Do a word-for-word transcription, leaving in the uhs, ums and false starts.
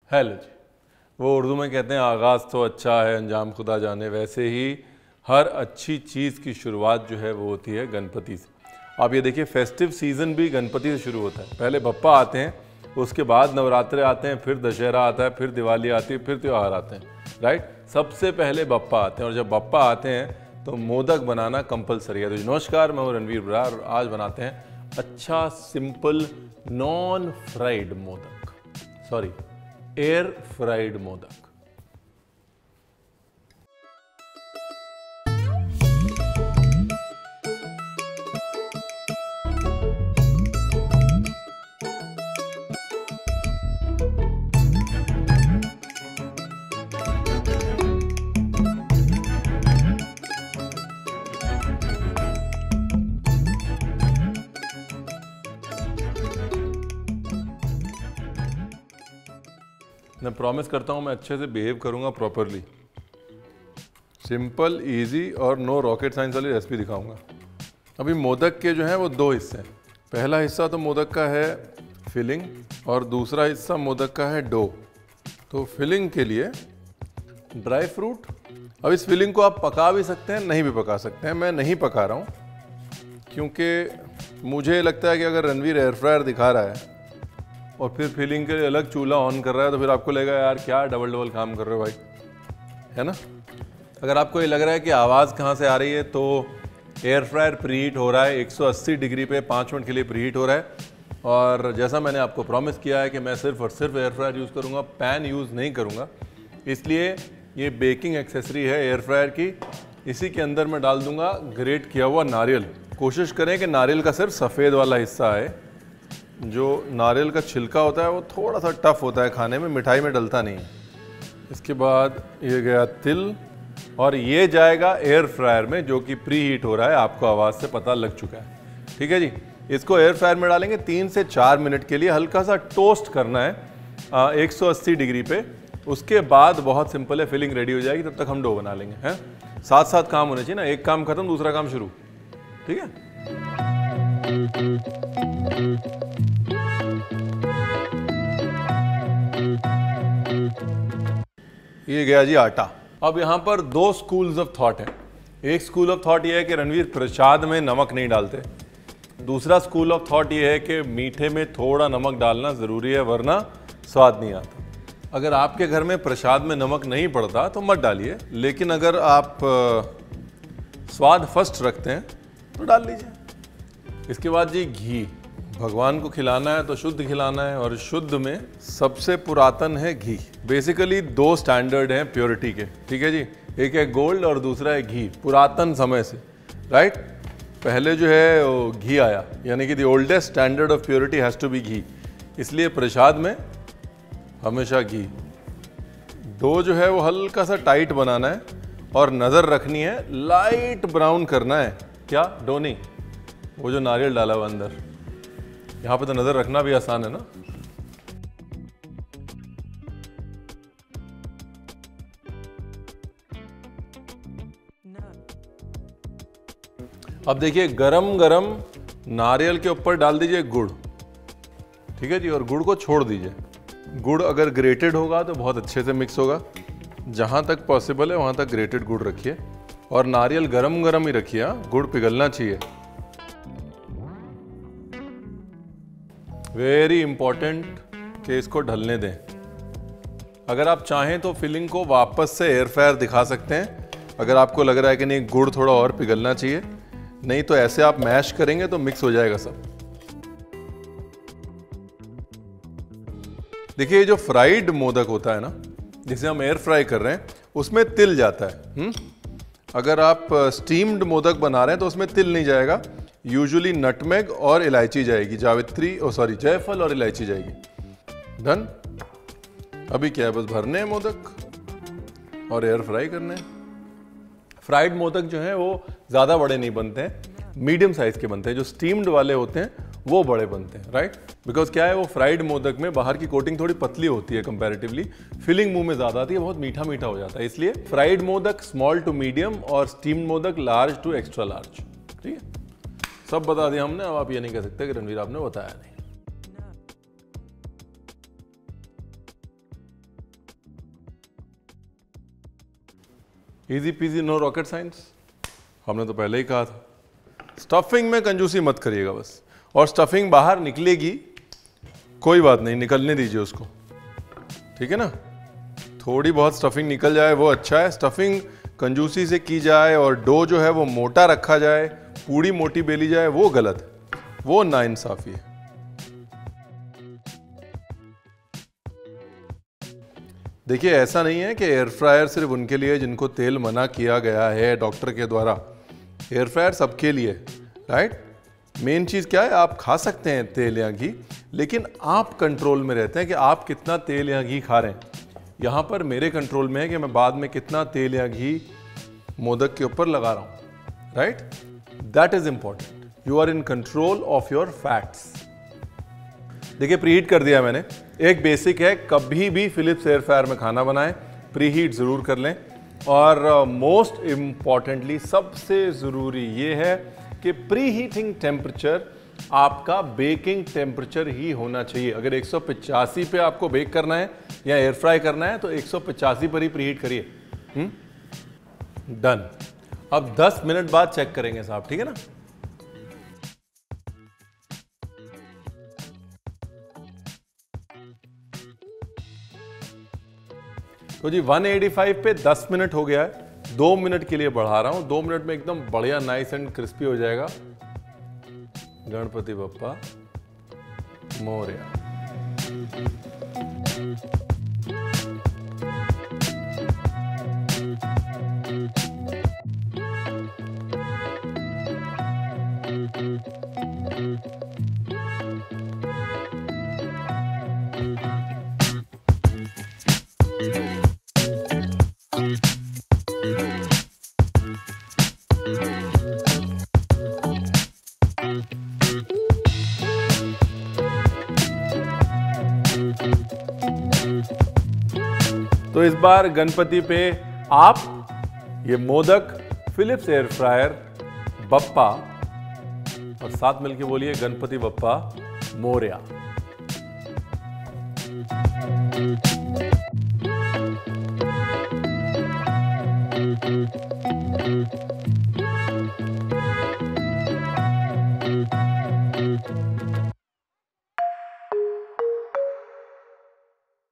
Hello जी। वो उर्दू में कहते हैं आगाज़ तो अच्छा है अंजाम खुदा जाने, वैसे ही हर अच्छी चीज़ की शुरुआत जो है वो होती है गणपति से। आप ये देखिए, फेस्टिव सीज़न भी गणपति से शुरू होता है। पहले बप्पा आते हैं, उसके बाद नवरात्रे आते हैं, फिर दशहरा आता है, फिर दिवाली आती है, फिर त्यौहार आते हैं, राइट। सबसे पहले बप्पा आते हैं और जब बप्पा आते हैं तो मोदक बनाना कंपलसरी है। तो नमस्कार, मैं हूँ रणवीर बरार और आज बनाते हैं अच्छा simple non fried modak, sorry air fried modak. मैं प्रॉमिस करता हूँ मैं अच्छे से बिहेव करूँगा प्रॉपरली। सिंपल, इजी और नो रॉकेट साइंस वाली रेसिपी दिखाऊंगा। अभी मोदक के जो हैं वो दो हिस्से हैं। पहला हिस्सा तो मोदक का है फिलिंग और दूसरा हिस्सा मोदक का है डो। तो फिलिंग के लिए ड्राई फ्रूट, अब इस फिलिंग को आप पका भी सकते हैं, नहीं भी पका सकते हैं। मैं नहीं पका रहा हूँ क्योंकि मुझे लगता है कि अगर रणवीर एयर फ्रायर दिखा रहा है और फिर फिलिंग के लिए अलग चूल्हा ऑन कर रहा है तो फिर आपको लगेगा यार क्या डबल डबल काम कर रहे हो भाई, है ना। अगर आपको ये लग रहा है कि आवाज़ कहाँ से आ रही है तो एयर फ्रायर प्रीहीट हो रहा है एक सौ अस्सी डिग्री पे पाँच मिनट के लिए प्रीहीट हो रहा है। और जैसा मैंने आपको प्रॉमिस किया है कि मैं सिर्फ और सिर्फ एयर फ्रायर यूज़ करूँगा, पैन यूज़ नहीं करूँगा। इसलिए ये बेकिंग एक्सेसरी है एयर फ्रायर की, इसी के अंदर मैं डाल दूँगा ग्रेट किया हुआ नारियल। कोशिश करें कि नारियल का सिर्फ सफ़ेद वाला हिस्सा आए। जो नारियल का छिलका होता है वो थोड़ा सा टफ होता है खाने में, मिठाई में डलता नहीं है। इसके बाद ये गया तिल और ये जाएगा एयर फ्रायर में जो कि प्री हीट हो रहा है, आपको आवाज़ से पता लग चुका है। ठीक है जी, इसको एयर फ्रायर में डालेंगे तीन से चार मिनट के लिए, हल्का सा टोस्ट करना है आ, एक सौ अस्सी डिग्री पे। उसके बाद बहुत सिंपल है, फिलिंग रेडी हो जाएगी, तब तक हम डो बना लेंगे। हैं साथ साथ काम होने चाहिए ना, एक काम खत्म दूसरा काम शुरू। ठीक है, ये गया जी आटा। अब यहाँ पर दो स्कूल्स ऑफ थॉट हैं। एक स्कूल ऑफ थॉट ये है कि रणवीर प्रसाद में नमक नहीं डालते। दूसरा स्कूल ऑफ थॉट ये है कि मीठे में थोड़ा नमक डालना ज़रूरी है वरना स्वाद नहीं आता। अगर आपके घर में प्रसाद में नमक नहीं पड़ता तो मत डालिए, लेकिन अगर आप स्वाद फर्स्ट रखते हैं तो डाल लीजिए। इसके बाद जी घी, भगवान को खिलाना है तो शुद्ध खिलाना है और शुद्ध में सबसे पुरातन है घी। बेसिकली दो स्टैंडर्ड हैं प्योरिटी के, ठीक है जी, एक है गोल्ड और दूसरा है घी। पुरातन समय से, राइट, पहले जो है वो घी आया, यानी कि the oldest standard of purity has to be ghee. इसलिए प्रसाद में हमेशा घी। डो जो है वो हल्का सा टाइट बनाना है और नज़र रखनी है, लाइट ब्राउन करना है। क्या डो नहीं, वो जो नारियल डाला हुआ अंदर, यहाँ पे तो नज़र रखना भी आसान है ना। अब देखिए, गरम गरम नारियल के ऊपर डाल दीजिए गुड़, ठीक है जी, और गुड़ को छोड़ दीजिए। गुड़ अगर ग्रेटेड होगा तो बहुत अच्छे से मिक्स होगा। जहाँ तक पॉसिबल है वहाँ तक ग्रेटेड गुड़ रखिए और नारियल गरम गरम ही रखिए, हाँ, गुड़ पिघलना चाहिए। वेरी इंपॉर्टेंट कि इसको ढलने दें। अगर आप चाहें तो फिलिंग को वापस से एयर फ्रायर दिखा सकते हैं, अगर आपको लग रहा है कि नहीं गुड़ थोड़ा और पिघलना चाहिए। नहीं तो ऐसे आप मैश करेंगे तो मिक्स हो जाएगा सब। देखिए, जो फ्राइड मोदक होता है ना, जिसे हम एयर फ्राई कर रहे हैं, उसमें तिल जाता है। हुँ? अगर आप स्टीम्ड मोदक बना रहे हैं तो उसमें तिल नहीं जाएगा। यूजुअली नटमेग और इलायची जाएगी, जावित्री ओ सॉरी जायफल और इलायची जाएगी। डन। अभी क्या है, बस भरने हैं मोदक और एयर फ्राई करने हैं। फ्राइड मोदक जो है वो ज़्यादा बड़े नहीं बनते हैं, मीडियम साइज़ के बनते हैं। जो स्टीम्ड वाले होते हैं वो बड़े बनते हैं, राइट। बिकॉज क्या है, वो फ्राइड मोदक में बाहर की कोटिंग थोड़ी पतली होती है कंपैरेटिवली, फिलिंग मुंह में ज़्यादा आती है, बहुत मीठा मीठा हो जाता है। इसलिए fried modak small to medium और steamed modak large to extra large. ठीक है, सब बता दिया हमने। अब आप ये नहीं कह सकते कि रणवीर आपने बताया नहीं। Easy peasy, no rocket science, हमने तो पहले ही कहा था। स्टफिंग में कंजूसी मत करिएगा बस, और स्टफिंग बाहर निकलेगी कोई बात नहीं, निकलने दीजिए उसको, ठीक है ना। थोड़ी बहुत स्टफिंग निकल जाए वो अच्छा है, स्टफिंग कंजूसी से की जाए और डो जो है वो मोटा रखा जाए, पूड़ी मोटी बेली जाए, वो गलत है, वो नाइंसाफी है। देखिए ऐसा नहीं है कि एयर फ्रायर सिर्फ उनके लिए जिनको तेल मना किया गया है डॉक्टर के द्वारा। एयर फ्रायर सबके लिए, राइट। मेन चीज़ क्या है, आप खा सकते हैं तेल या घी, लेकिन आप कंट्रोल में रहते हैं कि आप कितना तेल या घी खा रहे हैं। यहाँ पर मेरे कंट्रोल में है कि मैं बाद में कितना तेल या घी मोदक के ऊपर लगा रहा हूँ, right. That is important. You are in control of your fats. देखिए प्रीहीट कर दिया मैंने। एक बेसिक है, कभी भी फिलिप्स एयर फ्रायर में खाना बनाएं प्रीहीट ज़रूर कर लें। और मोस्ट uh, इम्पॉर्टेंटली सबसे ज़रूरी ये है कि प्री हीटिंग टेम्परेचर आपका बेकिंग टेम्परेचर ही होना चाहिए। अगर एक सौ पचासी पे आपको बेक करना है या एयर फ्राई करना है तो एक सौ पचासी पर ही प्रीहीट करिए। डन। अब दस मिनट बाद चेक करेंगे साहब, ठीक है ना। तो जी एक सौ पचासी पे दस मिनट हो गया है, दो मिनट के लिए बढ़ा रहा हूं। दो मिनट में एकदम बढ़िया नाइस एंड क्रिस्पी हो जाएगा। गणपति बप्पा मोरया। तो इस बार गणपति पे आप ये modak Philips air fryer Bappa, और साथ मिलके बोलिए गणपति बप्पा मोरया।